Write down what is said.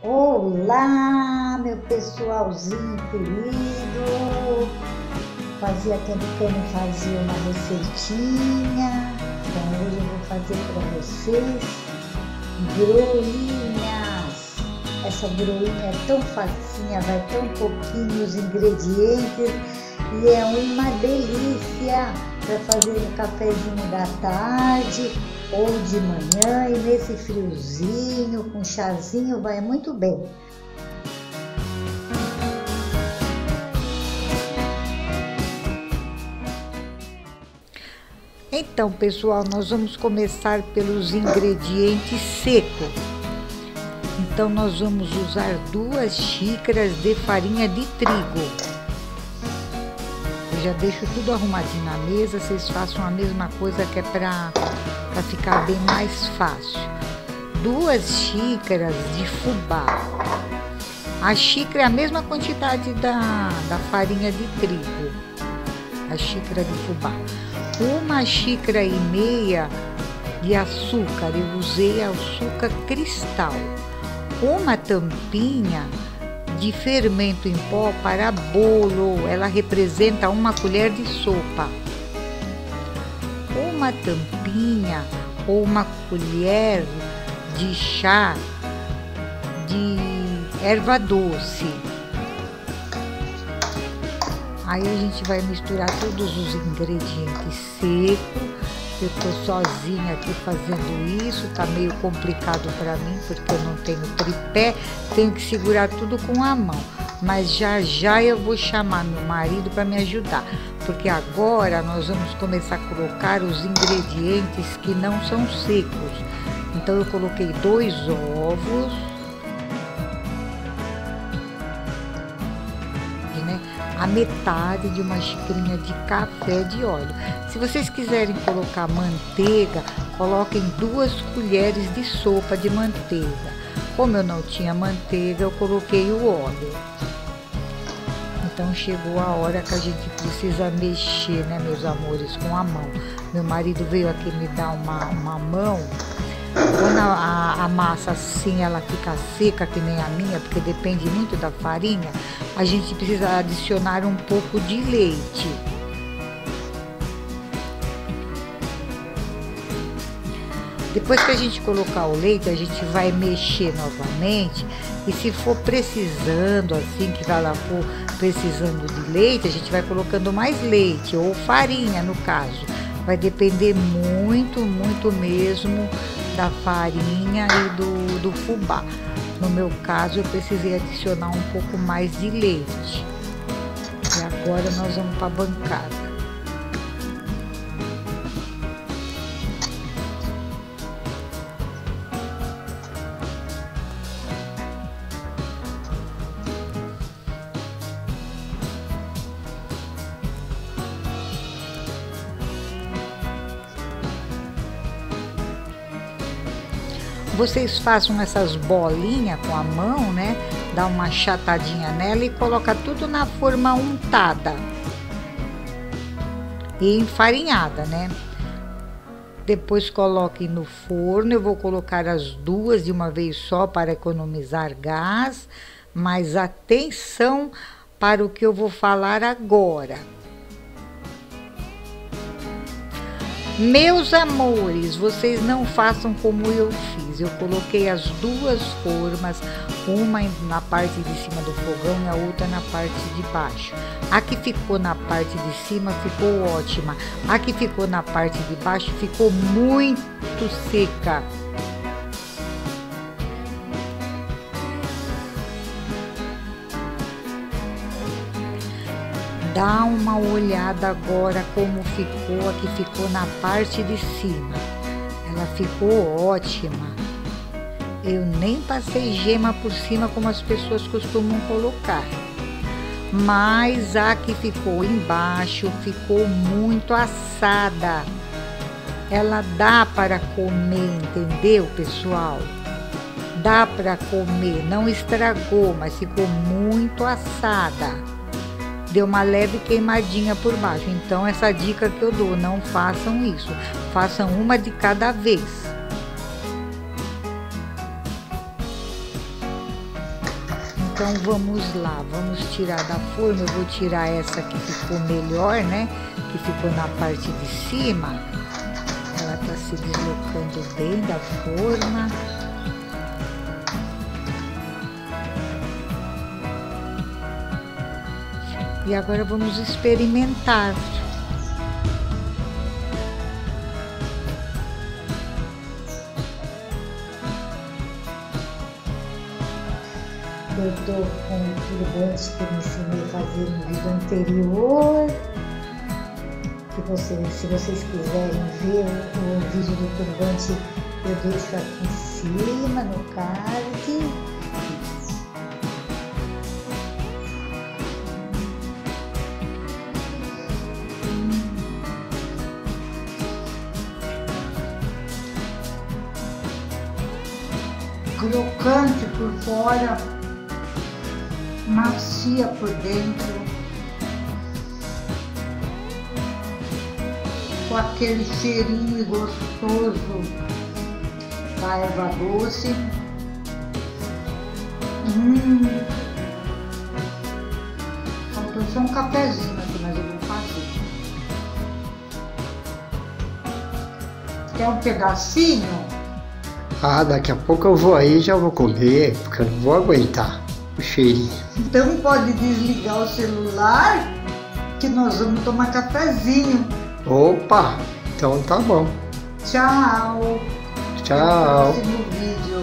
Olá, meu pessoalzinho querido! Fazia tempo que eu não fazia uma receitinha, então hoje eu vou fazer para vocês broinhas. Essa broinha é tão facinha, vai tão pouquinho os ingredientes e é uma delícia para fazer no cafezinho da tarde ou de manhã, e nesse friozinho com chazinho vai muito bem. Então, pessoal, nós vamos começar pelos ingredientes secos. Então nós vamos usar 2 xícaras de farinha de trigo. Eu já deixo tudo arrumadinho na mesa, vocês façam a mesma coisa, que é para ficar bem mais fácil. 2 xícaras de fubá. A xícara é a mesma quantidade da farinha de trigo. A xícara de fubá. 1,5 xícara de açúcar. Eu usei açúcar cristal. 1 tampinha de fermento em pó para bolo. Ela representa 1 colher de sopa. 1 tampinha ou 1 colher de chá de erva doce. Aí a gente vai misturar todos os ingredientes secos. Eu tô sozinha aqui fazendo isso, tá meio complicado para mim porque eu não tenho tripé, tenho que segurar tudo com a mão. Mas já já eu vou chamar meu marido para me ajudar, porque agora nós vamos começar a colocar os ingredientes que não são secos. Então eu coloquei 2 ovos, né? A metade de 1 xicrinha de café de óleo. Se vocês quiserem colocar manteiga, coloquem 2 colheres de sopa de manteiga. Como eu não tinha manteiga, eu coloquei o óleo. Então chegou a hora que a gente precisa mexer, né, meus amores, com a mão. Meu marido veio aqui me dar uma mão. Quando a massa assim, ela fica seca que nem a minha, porque depende muito da farinha, a gente precisa adicionar um pouco de leite. Depois que a gente colocar o leite, a gente vai mexer novamente, e se for precisando, assim, que ela for precisando de leite, a gente vai colocando mais leite, ou farinha no caso. Vai depender muito, muito mesmo da farinha e do fubá. No meu caso, eu precisei adicionar um pouco mais de leite. E agora nós vamos para a bancada. Vocês façam essas bolinhas com a mão, né? Dá uma achatadinha nela e coloca tudo na forma untada e enfarinhada, né? Depois coloquem no forno. Eu vou colocar as 2 de uma vez só para economizar gás, mas atenção para o que eu vou falar agora. Meus amores, vocês não façam como eu fiz. Eu coloquei as 2 formas, uma na parte de cima do fogão e a outra na parte de baixo. A que ficou na parte de cima ficou ótima. A que ficou na parte de baixo ficou muito seca. Dá uma olhada agora como ficou a que ficou na parte de cima. Ela ficou ótima. Eu nem passei gema por cima como as pessoas costumam colocar. Mas a que ficou embaixo ficou muito assada. Ela dá para comer, entendeu, pessoal? Dá para comer, não estragou, mas ficou muito assada. Deu uma leve queimadinha por baixo. Então essa dica que eu dou, não façam isso, façam uma de cada vez. Então vamos lá, vamos tirar da forma. Eu vou tirar essa que ficou melhor, né? Que ficou na parte de cima. Ela tá se deslocando bem da forma. E agora vamos experimentar. Eu tô com o turbante que eu ensinei a fazer no vídeo anterior. Se vocês quiserem ver o vídeo do turbante, eu deixo aqui em cima no card. Crocante por fora, macia por dentro, com aquele cheirinho gostoso da erva doce. Faltou só um cafezinho aqui, mas eu vou fazer. Quer um pedacinho? Ah, daqui a pouco eu vou aí e já vou comer, porque eu não vou aguentar o cheirinho. Então pode desligar o celular que nós vamos tomar cafezinho. Opa, então tá bom. Tchau. Tchau. Até o próximo vídeo.